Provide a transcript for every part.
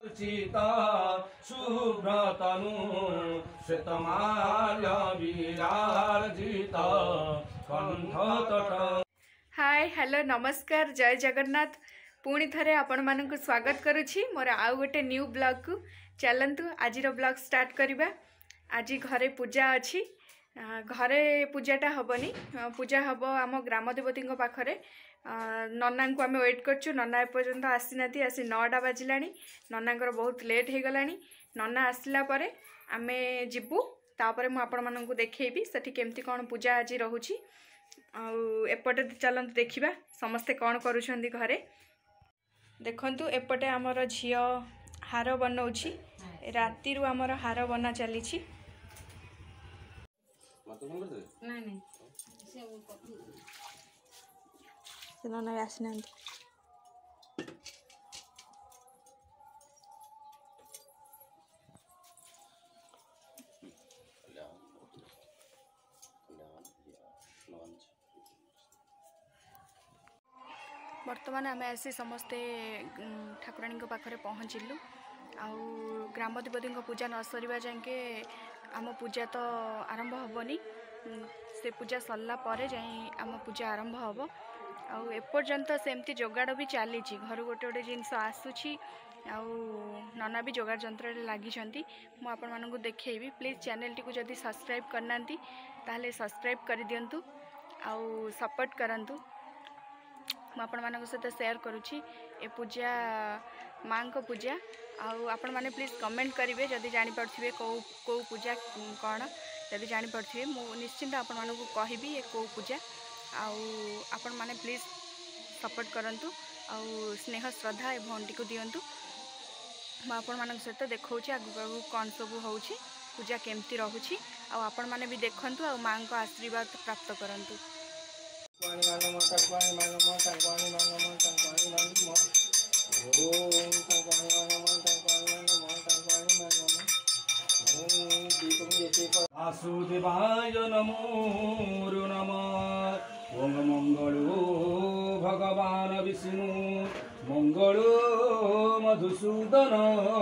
चिता शुभ्रतनु श्वेतमाल्य विराजित कंठतट। Hi hello नमस्कार जय जगन्नाथ। पुणी थरे आपण मानक स्वागत करुछि मोर आउ गोटे न्यू ब्लॉग को। चलंतु आजिर ब्लॉग स्टार्ट करिबा। आज घरे पूजा अच्छी, घरे पूजाटा हबनी, पूजा हम आम ग्राम देवती पाखरे। नन्ना को आम वेट करछु, नन्ना एपर्यंत आसीना, आसी 9टा बाजिला। नन्ना बहुत लेट हो गला। नन्ना आसला परे आमे जिबू, तापर मु आपण मानक देखैबी सेठी केमती कोन पूजा आज रहूछि। एपटे चलते देखा समस्ते कौन करुँच घरे। देखंतु एपटे आमर झियो हार बनाऊँगी, राति आमर हार बना चली। आसना बर्तमान आम आसी समस्ते ठाकुराणी पाखरे पहुँचलु। आउ ग्राम देवती पूजा न सरिबा जाके आम पूजा तो आरंभ हेनी, से पूजा सरला परे जाई आम पूजा आरंभ हम। आउ एपर्यंत सेमती जोगाड़ भी चली, घर गोटे गोटे जिनस आसूची। आउ नना भी जोगाड़ जंत्र लगी। मु आपण मानकु देखैबी, प्लीज चैनल टी को जदि सब्सक्राइब करनांती ताहले सब्सक्राइब कर दियंतु, आउ सपोर्ट करंतु। आपण मानक सहित शेयर करुच्ची ए पूजा माँ को पूजा। आपण माने प्लीज कमेंट करेंगे जदि जानीपे कौ पूजा कौन, जदि जानीपे मु निश्चिंत आपण मानक कहबी ए कौ पूजा। आपण माने प्लीज सपोर्ट करंतु, आउ स्नेह श्रद्धा ए भंटी को दियंतु। मैं आपण मानक सहित देखौछि आगु कौन सब होउछि, पूजा केमती रहूछि। आपण माने भी देखंतु, आ माँ को आशीर्वाद प्राप्त करंतु। वासुदेवाय नमो नमः। ओम मंगलो भगवान विष्णु, मंगलो मधुसूदन,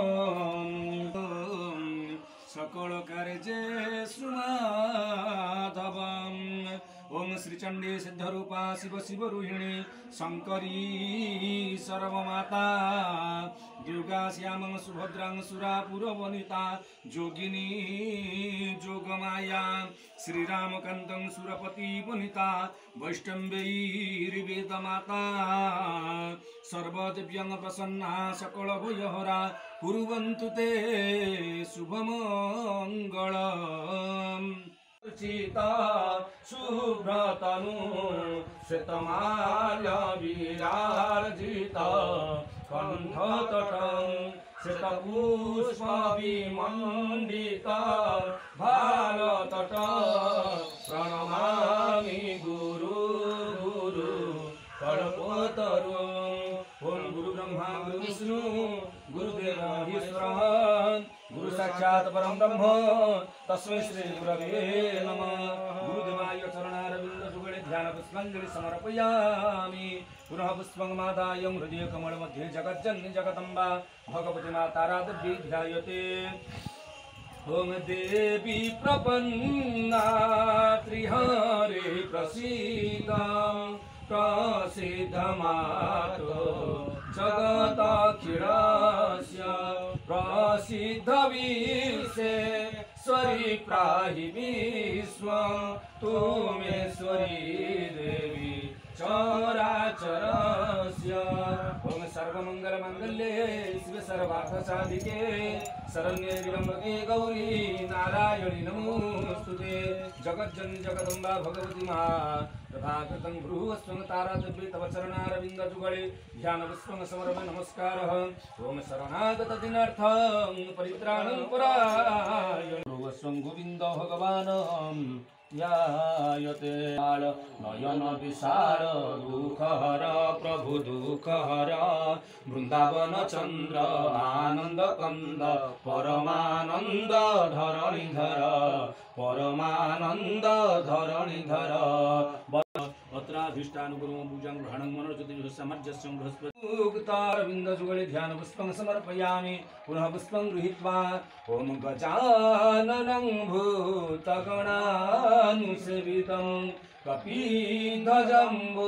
सकल कार्ये सुमाधव। ओम श्रीचंडी सिद्धरूपा शिव शिव रोहिणी, शंकरी सर्वमाता, दुर्गा श्यामं सुभद्रां सुरापुर वनिता, जोगिनी जोगमाया, श्रीरामकान्तं सुरपति वनिता, वैष्णवैर्वेद माता, सर्वदेव्यं प्रसन्ना सकल भयहरा, कुर्वन्तु ते शुभमङ्गलम्। चिता शुभ्रतनु श्वेतमाल्य विराजित कंठतट, श्वेतपुष्प विमंडित भालतट, प्रणमामि गुरु गुरु कल्पतरु। ओम गुरु ब्रह्मा गुरु विष्णु गुरुदेव महेश्वर, गुरु साक्षात् परम ब्रह्म तस्मै श्री गुरवे नमः। गुरुदेवाय चरणारविंद जुगले ध्यान पुष्पांजलि समर्पयामि। पुनः पुष्पं मादाय हृदय कमल मध्ये जगज्जननी जगदम्बा भगवती माता राधवी ध्यायते। ओम देवी प्रपन्ना त्रिहरे प्रसीदा, प्रसिद्ध मातो जगताखिलस्य, प्रसिद्ध विश्वेश्वरी प्राहि विश्वं तुमेश्वरी देवी चराचरस्य। ओम सर्वमंगल मंगल्ये शिवे सर्वार्थ साधिके, शरण्ये त्र्यंबके गौरी नारायणी नमोस्तुते। जगज्जननी जगदम्बा भगवती मा प्रभाकृतं भ्रुवस्वं तारादेवी तव चरणारविंद जुगले ध्यान पुष्पं समर्पयामि नमस्कारः। ओम शरणागत दिनार्थं परित्राणं परायण भ्रुवस्वं गोविन्द भगवान् ध्यायते। नयन विशाल दुःखहर प्रभु दुःखहर, वृंदावन चंद्र आनंद कंद, परमानंद धरणीधर, परमानंद धरणीधर। अत होमोत्राधिष्ठान गुरुं पूजां ग्रहणं मनोरजति सामर्थ्यस्य बृहस्पति उक्तारविन्द जुगले ध्यान पुष्पं समर्पयामि पुनः पुष्पं गृहीत्वा ॐ गजाननं भूतगणानुसेवितं कपिध्वजम्बो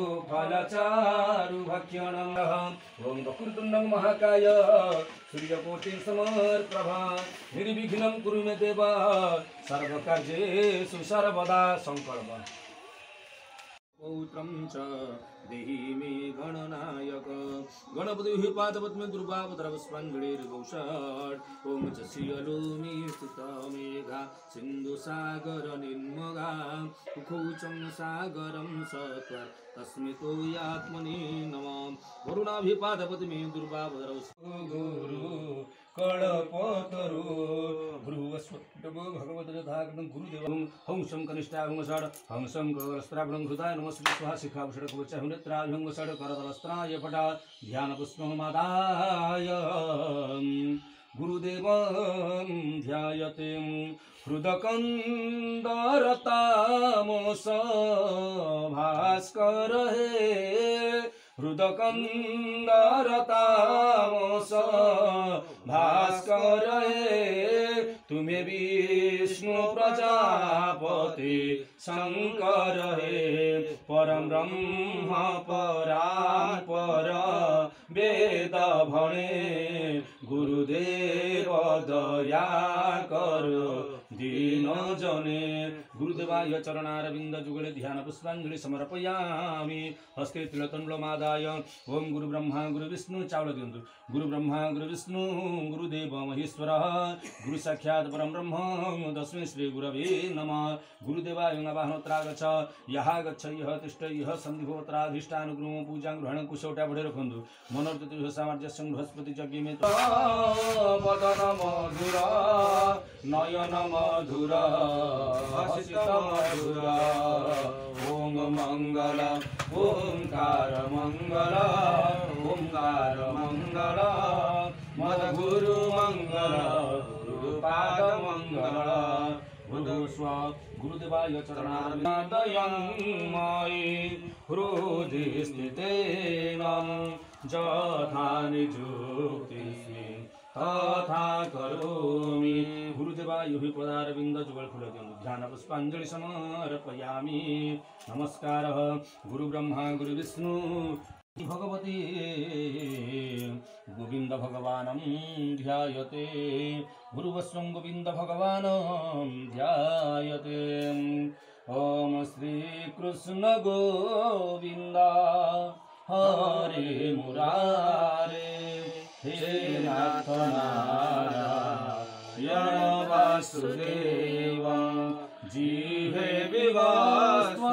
फलचारुभक्षणं ॐ वक्रतुण्डं महाकाय सूर्यकोटिसमप्रभा निर्विघ्नं कुरु मे देव सर्वकार्येषु सर्वदा संकल्प पौत्रं च देहि मे गणनायक गणपतिः पादपद्मे दुर्वावतरवस्पञ्जलिर्गौषाट् ॐ च श्रियलोमी स्थितमेघा सिन्धुसागरनिर्मगा कुखौचं सागरं सत्वा तस्मितो यात्मने नमः वरुणाभिपादपद्मे दुर्वावतरवस्पञ्जलिर्गुरु कळपतरु ध्रुवस्वटो भगवत यथाकृतं गुरुदेवं हंसं कनिष्ठाभं षड् हंसं गौरस्त्राभं हृदाय नमस्ते स्वाहा शिखाभूषणकवचं नेत्राभ्यं षड् करतलस्त्राय पटा ध्यानपुष्पमादाय गुरुदेवं ध्यायते हृदकन्दरतामस भास्कर हे हृदकन्दरतामस भास्कर हे तुम्हें विष्णु प्रजापति शंकर हे परम ब्रह्म परापर वेद भणे गुरुदेव दया कर दीन जने गुरुदेवाय चरणारविंद जुगले ध्यान पुष्पांजलि समर्पयामि हस्ते तिलतंडमादाय ओम गुरु ब्रह्मा गुरु विष्णु चावल दियंतु गुरु ब्रह्मा गुरु विष्णु गुरुदेव महेश्वर गुरु साक्षात् परम ब्रह्म तस्मै श्री गुरवे नमः गुरुदेवाय नवाहनोत्रा गच्छ यहा गच्छ यह तिष्ठ यह संधिहोत्राधिष्ठान गुरु पूजा ग्रहण कुशौटा बढ़े रखंदु मनोरजति सामर्थ्य संग बृहस्पति यज्ञ में वदन मधुर नयन मधुर हसित मधुर ओम मंगल ओंकार मंगल ओंकार मंगल मद गुरु मंगल गुरुपाद मंगल गुरुदेवाय चरणारविन्दं मयि हृदि स्थितेन यथा निजुक्तिस्मि तथा करोमि गुरुदेवाय पदारविन्द जुगल फूल ध्यान पुष्पांजलि समर्पयामि नमस्कारः गुरु ब्रह्मा गुरु विष्णु भगवती गोविंद भगवानं ध्यायते गुरुवस्वं गोविंद भगवानं ध्यायते ओम श्री कृष्ण गोविंद हरे मुरारे हे नाथ नारायण वासुदेव जीवे विवास्वा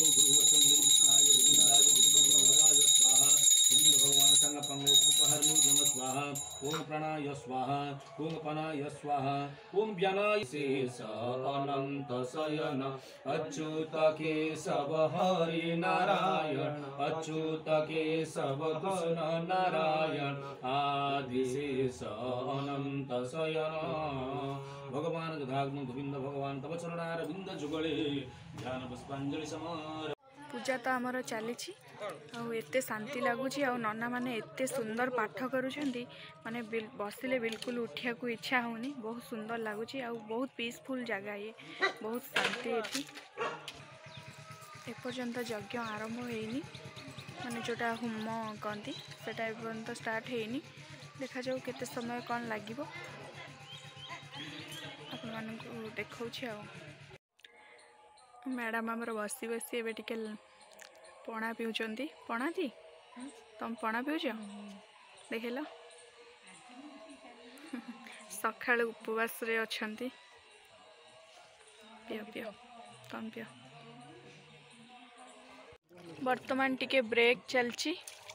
ओम प्राणाय स्वाहा ओम पनाय स्वाहा ओम व्यानाय शेष अनंत शयन अच्युत केशव हरि नारायण अच्युत केशव कृष्ण नारायण आदि शेष अनंत शयन भगवान गदाग्न गोविंद भगवान तव चरणारविंद जुगले ध्यान पुष्पांजलि समर पूजा तो आमर चली एत शांति लगुच नना मैंने एत सुंदर पाठ करुँच माने बसिले बिल्कुल उठिया को इच्छा होनी बहुत सुंदर लगुच बहुत पीसफुल जगह ये बहुत शांति ये एपर्यंत यज्ञ आरंभ होनी माने जोटा होम कहती से एपर्यंत स्टार्ट होनी देखा जाऊ केते समय कौन लगे आपण देखा मैडम आमर बसी बसी एवं टिके पणा पिउचंती पणा थी तुम पणा पिउच देखल सकाळ उपवास रे अछंती पियो पियो तुम पियो वर्तमान टिके ब्रेक चलची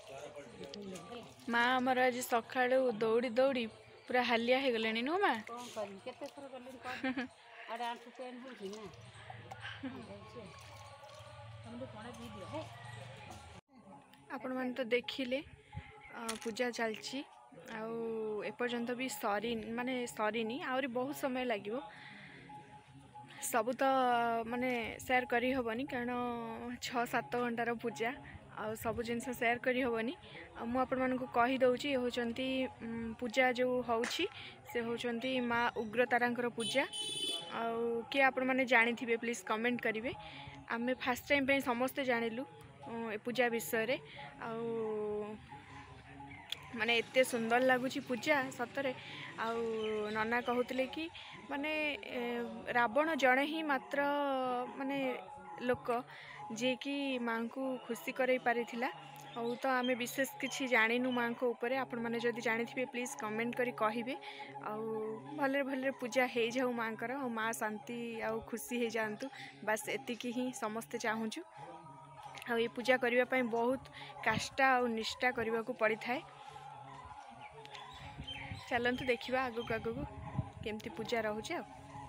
माँ आमर आज सकाळ दौड़ी दौड़ी पूरा हालिया हो गले नु माँ आपण मैंने तो देखिले पूजा चलची आपर्यंत भी सरी माने सरीनी आहरी बहुत समय लगे ସବୁ ତ ମାନେ ସେୟାର କରିହେବନି କାରଣ 6-7 ଘଣ୍ଟାର ପୂଜା ଆଉ ସବୁ ଜିନିଷ ସେୟାର କରିହେବନି। ଆଉ ମୁଁ ଆପଣମାନଙ୍କୁ କହିଦେଉଛି ଏ ହେଉଛନ୍ତି ପୂଜା ଯେଉଁ ହେଉଛି ସେ ହେଉଛନ୍ତି ମା ଉଗ୍ରତାରାଙ୍କର ପୂଜା। ଆଉ କିଏ ଆପଣମାନେ ଜାଣିଥିବେ ପ୍ଲିଜ୍ କମେଣ୍ଟ କରିବେ। ଆମେ ଫାର୍ଷ୍ଟ ଟାଇମ୍ ପାଇଁ ସମସ୍ତେ ଜାଣିଲୁ ଏ ପୂଜା ବିଷୟରେ। ଆଉ ମାନେ ଏତେ ସୁନ୍ଦର ଲାଗୁଛି ପୂଜା ସତରେ। ଆଉ ନନା କହୁଥିଲେ କି ମାନେ ରାବଣ ଜଣେ ହିଁ ମାତ୍ର ମାନେ ଲୋକ ଯିଏକି ମାଙ୍କୁ ଖୁସି କରାଇ ପାରିଥିଲା। ଆଉ ତ ଆମେ ବିଶେଷ କିଛି ଜାଣିନୁ ମାଙ୍କ ଉପରେ। ଆପଣମାନେ ଯଦି ଜାଣିଥିବେ ପ୍ଲିଜ୍ କମେଣ୍ଟ କରି କହିବେ। ଆଉ ଭଲରେ ଭଲରେ ପୂଜା ହେଇଯାଉ ମାଙ୍କର, ଆଉ ମା ଶାନ୍ତି ଆଉ ଖୁସି ହେଇଯାଆନ୍ତୁ, ବାସ୍ ଏତିକି ହିଁ ସମସ୍ତେ ଚାହୁଁଛୁ। ଆଉ ଏ ପୂଜା କରିବା ପାଇଁ ବହୁତ କାଷ୍ଠା ଆଉ ନିଷ୍ଠା କରିବାକୁ ପଡ଼ିଥାଏ। ଚାଲନ୍ତୁ ଦେଖିବା ଆଗକୁ ଆଗକୁ କେମିତି ପୂଜା ରହୁଛି। ଆଉ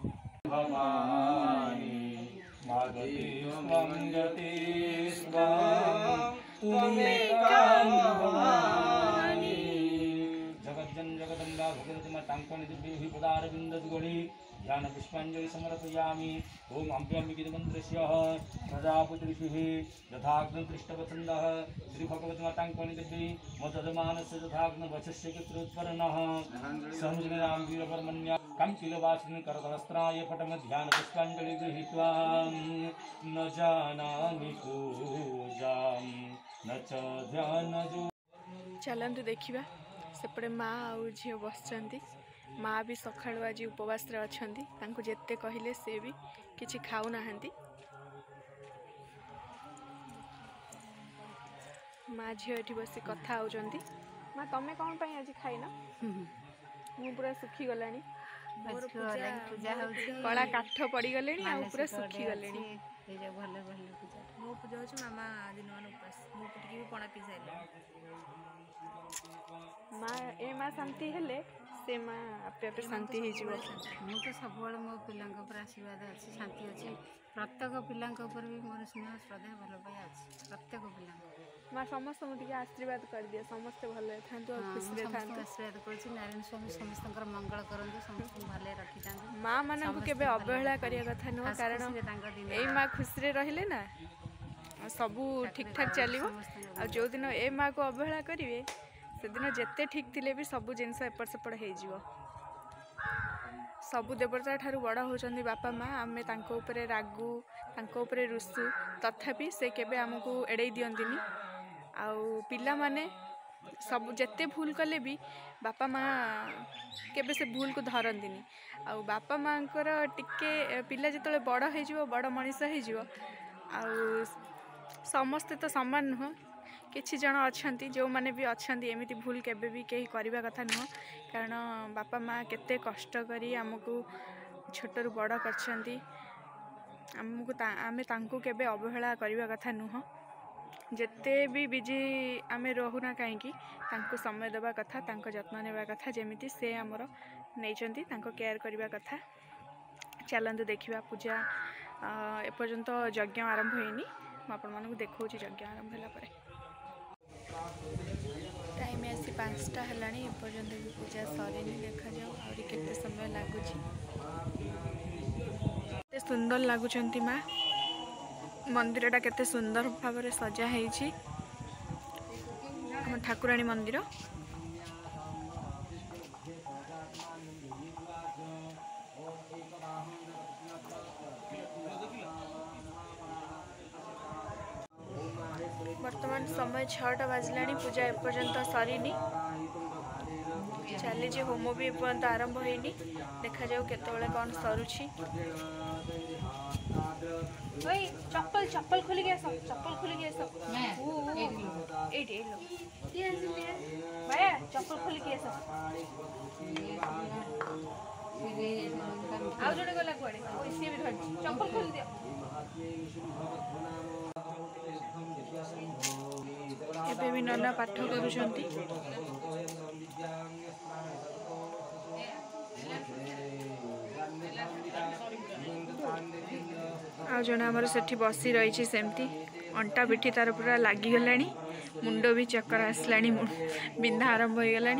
जगज्जन जगदम्बा भगवती मातांकन दिव्य पदारविंद जुगली ध्यान पुष्पांजलि समर्पयामि। ओम अम्ब्याम्बिके मंत्रस्य प्रजापतिषिः यथाग्न दृष्टवचन्दः श्री भगवती मातांकन दिव्य मतदमानस्य यथाग्न वचस्य कृत्रोत्पन्नः संजनाम वीरवर्मण्य कंकिलवासिनी करतलस्त्राय पटम ध्यान पुष्पांजलि गृहीत्वा न जानामि पूजां न च ध्यान। ଚାଲନ୍ତୁ ଦେଖିବା। ସେପଟେ ମା ଆଉ ଝିଅ ବସିଛନ୍ତି। ମା ବି ସକାଳୁ ଆଜି ଉପବାସରେ ଅଛନ୍ତି। ତାଙ୍କୁ ଯେତେ କହିଲେ ସେ ବି କିଛି ଖାଉନାହାନ୍ତି। ମା ଝିଅ ଏଠି ବସି କଥା ହେଉଛନ୍ତି। ମା ତମେ କ'ଣ ପାଇଁ ଆଜି ଖାଇନ? ମୁଁ ପୁରା ଶୁଖିଗଲାଣି। ମୋର ପୂଜା ହେଉଛି କଳା କାଠ ପଡ଼ିଗଲେଣି ଆଉ ପୁରା ଶୁଖିଗଲେଣି। ମୋ ପୂଜା ହେଉଛି ମାମା ଦିନମାନ ଉପାସ। ମୁଁ ଟିକେ ବି ପଣା ପିଇ ସାରିଲିଣି। ମା ଶାନ୍ତି ହେଲେ ସେ ମା ଆପେ ଆପେ ଶାନ୍ତି ହେଇଯିବ। ମୁଁ ତ ସବୁବେଳେ ମୋ ପିଲାଙ୍କ ଉପରେ ଆଶୀର୍ବାଦ ଅଛି, ଶାନ୍ତି ଅଛି। ପ୍ରତ୍ୟେକ ପିଲାଙ୍କ ଉପରେ ବି ମୋର ସ୍ନେହ ଶ୍ରଦ୍ଧା ଭଲ ପାଇବା ଅଛି। ପ୍ରତ୍ୟେକ ପିଲାଙ୍କ ମା ସମସ୍ତଙ୍କୁ ଟିକେ ଆଶୀର୍ବାଦ କରିଦିଅ, ସମସ୍ତେ ଭଲରେ ଥାନ୍ତୁ ଆଉ ଖୁସିରେ ଥାନ୍ତୁ। ଆଶୀର୍ବାଦ କରୁଛି ନାରାୟଣ ସ୍ୱାମୀ ସମସ୍ତଙ୍କର ମଙ୍ଗଳ କରନ୍ତୁ, ସମସ୍ତଙ୍କୁ ଭଲରେ ରଖିଥାନ୍ତୁ। ମା ମାନଙ୍କୁ କେବେ ଅବହେଳା କରିବା କଥା ନୁହଁ, କାରଣ ଏଇ ମା ଖୁସିରେ ରହିଲେ ନା ସବୁ ଠିକ୍ ଠାକ୍ ଚାଲିବ। ଆଉ ଯେଉଁଦିନ ଏ ମାକୁ ଅବହେଳା କରିବେ ସେଦିନ ଯେତେ ଠିକ୍ ଥିଲେ ବି ସବୁ ଜିନିଷ ଏପଟ ସେପଟ ହେଇଯିବ। ସବୁ ଦେବତା ଠାରୁ ବଡ଼ ହେଉଛନ୍ତି ବାପା ମା। ଆମେ ତାଙ୍କ ଉପରେ ରାଗୁ, ତାଙ୍କ ଉପରେ ରୁଷୁ, ତଥାପି ସେ କେବେ ଆମକୁ ଏଡ଼େଇ ଦିଅନ୍ତିନି। ଆଉ ପିଲାମାନେ ସବୁ ଯେତେ ଭୁଲ କଲେ ବି ବାପା ମା କେବେ ସେ ଭୁଲକୁ ଧରନ୍ତିନି। ଆଉ ବାପା ମାଙ୍କର ଟିକେ ପିଲା ଯେତେବେଳେ ବଡ଼ ହେଇଯିବ, ବଡ଼ ମଣିଷ ହେଇଯିବ, ଆଉ ସମସ୍ତେ ତ ସମାନ ନୁହଁ। କିଛି ଜଣ ଅଛନ୍ତି ଯେଉଁମାନେ ବି ଅଛନ୍ତି ଏମିତି ଭୁଲ କେବେ ବି କେହି କରିବା କଥା ନୁହଁ। କାରଣ ବାପା ମା କେତେ କଷ୍ଟ କରି ଆମକୁ ଛୋଟରୁ ବଡ଼ କରିଛନ୍ତି। ଆମେ ତାଙ୍କୁ କେବେ ଅବହେଳା କରିବା କଥା ନୁହଁ। ଯେତେ ବି ବିଜି ଆମେ ରହୁନା କାହିଁକି ତାଙ୍କୁ ସମୟ ଦେବା କଥା, ତାଙ୍କ ଯତ୍ନ ନେବା କଥା, ଯେମିତି ସେ ଆମର ନେଇଛନ୍ତି ତାଙ୍କ କେୟାର କରିବା କଥା। ଚାଲନ୍ତୁ ଦେଖିବା ପୂଜା। ଏପର୍ଯ୍ୟନ୍ତ ଯଜ୍ଞ ଆରମ୍ଭ ହେଇନି। ମୁଁ ଆପଣମାନଙ୍କୁ ଦେଖାଉଛି ଯଜ୍ଞ ଆରମ୍ଭ ହେଲା ପରେ। ଟାଇମ୍ ଆସି 5ଟା ହେଲାଣି, ଏପର୍ଯ୍ୟନ୍ତ ବି ପୂଜା ସରିନି। ଦେଖାଯାଉ ଆହୁରି କେତେ ସମୟ ଲାଗୁଛି। କେତେ ସୁନ୍ଦର ଲାଗୁଛନ୍ତି ମା। ମନ୍ଦିରଟା କେତେ ସୁନ୍ଦର ଭାବରେ ସଜା ହେଇଛି। ଆମ ଠାକୁରାଣୀ ମନ୍ଦିର। ବର୍ତ୍ତମାନ ସମୟ 6ଟା ବାଜିଲାଣି। ପୂଜା ଏପର୍ଯ୍ୟନ୍ତ ସରିନି, ଚାଲିଛି। ହୋମ ବି ଏପର୍ଯ୍ୟନ୍ତ ଆରମ୍ଭ ହେଇନି। ଦେଖାଯାଉ କେତେବେଳେ କ'ଣ ସରୁଛି। ଚପଲ ଖୋଲିକି ଆସ, ଚପଲ ଖୋଲିକି ଆସ। ଏଇଠି ଭାଇଆ ଚପଲ ଖୋଲିକି ଆସ। ଆଉ ଜଣେ ଗଲା କୁଆଡ଼େ? ସିଏ ବି ଧରିଛି। ଚପଲ ଖୋଲି ଦିଅ। ଏବେ ବି ନନା ପାଠ କରୁଛନ୍ତି। ଆଉ ଜଣେ ଆମର ସେଠି ବସି ରହିଛି ସେମିତି। ଅଣ୍ଟା ପିଠି ତାର ପୁରା ଲାଗିଗଲାଣି, ମୁଣ୍ଡ ବି ଚକ୍କର ଆସିଲାଣି, ବିନ୍ଧା ଆରମ୍ଭ ହେଇଗଲାଣି।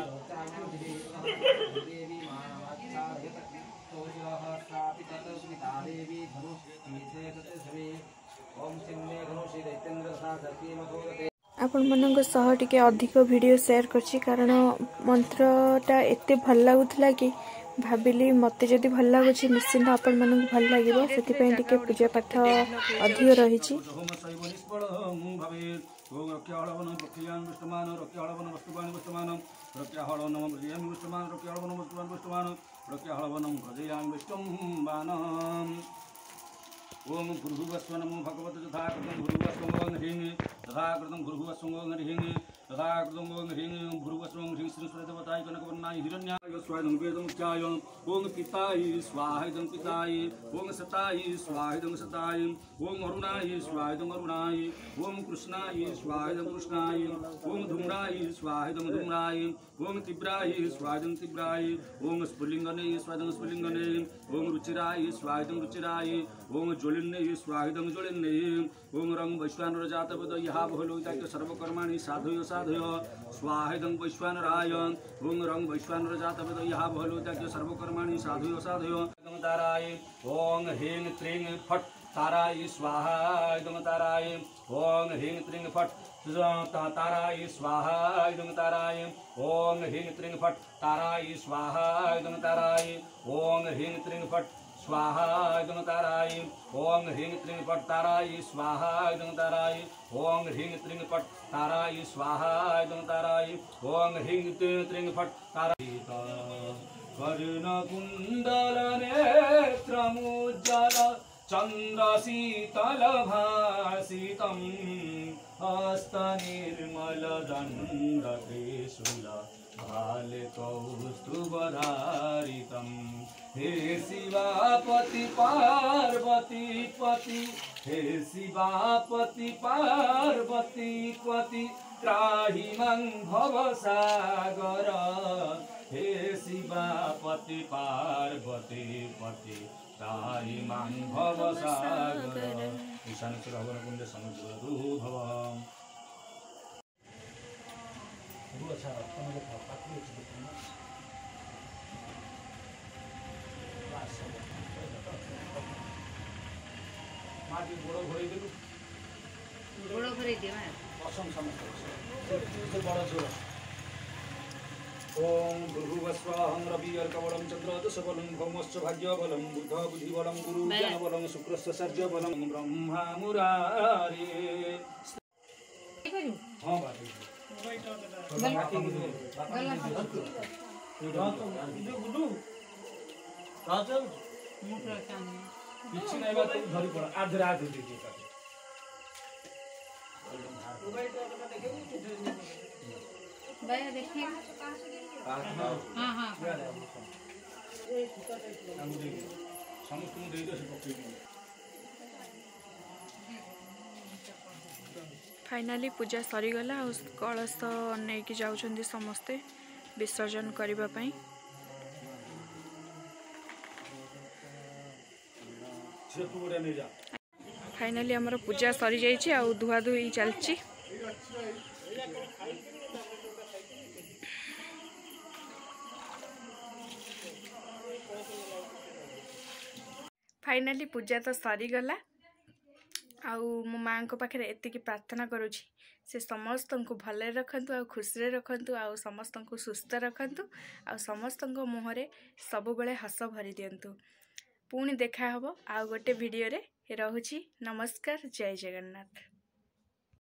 ଆପଣମାନଙ୍କ ସହ ଟିକେ ଅଧିକ ଭିଡ଼ିଓ ସେୟାର କରିଛି କାରଣ ମନ୍ତ୍ରଟା ଏତେ ଭଲ ଲାଗୁଥିଲା କି ଭାବିଲି ମୋତେ ଯଦି ଭଲ ଲାଗୁଛି ନିଶ୍ଚିନ୍ତ ଆପଣମାନଙ୍କୁ ଭଲ ଲାଗିବ, ସେଥିପାଇଁ ଟିକେ ପୂଜା ପାଠ ଅଧିକ ରହିଛି। ओम भूर्भुवस्व नमो भगवते तथाकृतं भूर्भुवस्वं ह्रीं तथाकृतं भूर्भुवस्वं ह्रीं तथाकृतं ह्रीं भूर्भुवस्वं ह्रीं श्री सूर्यदेवताय कनकवर्णाय हिरण्याय स्वाहायं वेदमुख्याय ओम पिताय स्वाहायं पिताय ओम सताय स्वाहायं सताय ओम अरुणाय स्वाहायं अरुणाय ओम कृष्णाय स्वाहायं कृष्णाय ओम धूम्राय स्वाहायं धूम्राय ओम तीव्राय स्वाहायं तीव्राय ओम स्फुलिंगने स्वाहायं स्फुलिंगने ओम रुचिराय स्वाहायं रुचिराय ओम ज्वलिन्ने स्वाहिदं ज्वलिन्ने ओम रंग वैश्वानर जातपद यहा बहुलोहिताख्य सर्वकर्माणि साधय साधय स्वाहिदं वैश्वानराय ओम रंग वैश्वानर जातपद यहा बहुलोहिताख्य सर्वकर्माणि साधय साधय ताराय ओम ह्रीं त्रीं फट् ताराय स्वाहा इदं ताराय ओम ह्रीं त्रीं फट् ताराय स्वाहा इदं ताराय ओम ह्रीं त्रीं फट् ताराय स्वाहा इदं ताराय ओम ह्रीं त्रीं फट् स्वाहा इदं ताराय ओम ह्रीं त्रीं फट् ताराय स्वाहा इदं ताराय ओम ह्रीं त्रीं फट् ताराय स्वाहा इदं ताराय ओम ह्रीं त्रीं फट् ताराय कर्णकुण्डल नेत्रमुज्ज्वल चन्द्रशीतलभासितं हस्तनिर्मलदण्डत्रिशूल भालकौस्तुभधारितं हे शिवापति पार्वती पति हे शिवापति पार्वती पति त्राहि मां भवसागर हे शिवापति पार्वती पति त्राहि मां भवसागर ईशानचरहवनकुण्ड समुद्रो भव माटी गोड़ घोड़े देलु गोड़ घोड़े दियो असम समस्त बड़ छोड़ ओम भूर्भुवस्वं रविर्कवलं चंद्र दशबलं भौमश्च भाग्यबलं बुद्ध बुद्धिबलं गुरु ज्ञानबलं शुक्रश्च सर्जबलं ब्रह्मा मुरारी हां बाबू କିଛି ନାହିଁ ବା ତୁ ଧରି ପଡ ଆଧରେ ଆଧରେ ଦେଇଛି भैया देखिए हाँ हाँ ସମସ୍ତଙ୍କୁ ଦେଇଦିଅ ସେ ପକେଇକି फाइनाली पूजा सरीगला आ कलश नहीं जाउछन्ती समस्ते विसर्जन करबा पई। फाइनाली हमर पूजा सरी जाइछि आ धुआ धुई चलछि। फाइनाली पूजा तो सरीगला मो माँ को पाखे एतिकी प्रार्थना करुँची से समस्त को भले रखंतु आ खुशी रखंतु आ समस्त को सुस्थ रखंतु आ समस्त मुहरे सब बेले हस भरी दियंतु। पुणी देखा हबो आ गोटे वीडियो रे। रहुची नमस्कार, जय जगन्नाथ।